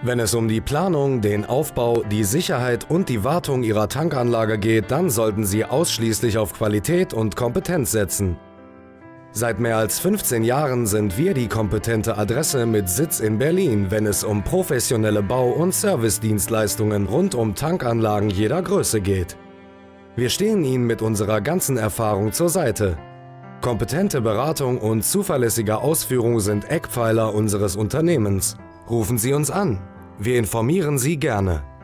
Wenn es um die Planung, den Aufbau, die Sicherheit und die Wartung Ihrer Tankanlage geht, dann sollten Sie ausschließlich auf Qualität und Kompetenz setzen. Seit mehr als 15 Jahren sind wir die kompetente Adresse mit Sitz in Berlin, wenn es um professionelle Bau- und Servicedienstleistungen rund um Tankanlagen jeder Größe geht. Wir stehen Ihnen mit unserer ganzen Erfahrung zur Seite. Kompetente Beratung und zuverlässige Ausführung sind Eckpfeiler unseres Unternehmens. Rufen Sie uns an. Wir informieren Sie gerne.